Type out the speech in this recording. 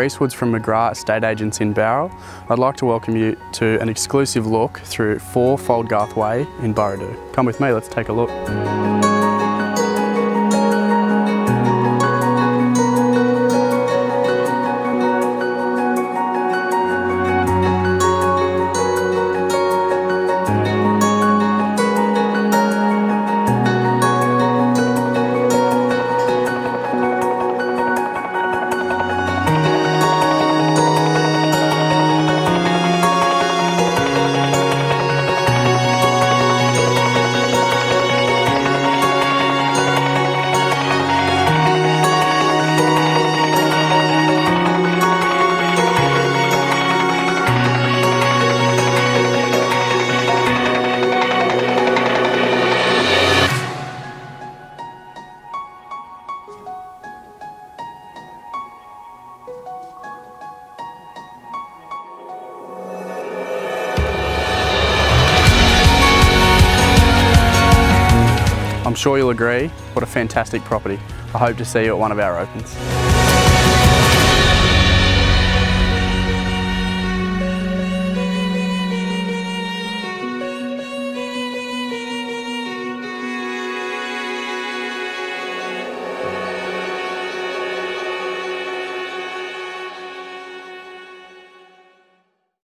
Reece Woods from McGrath Estate Agents in Bowral. I'd like to welcome you to an exclusive look through 4 Foldgarth Way in Burradoo. Come with me, let's take a look. I'm sure you'll agree, what a fantastic property. I hope to see you at one of our opens.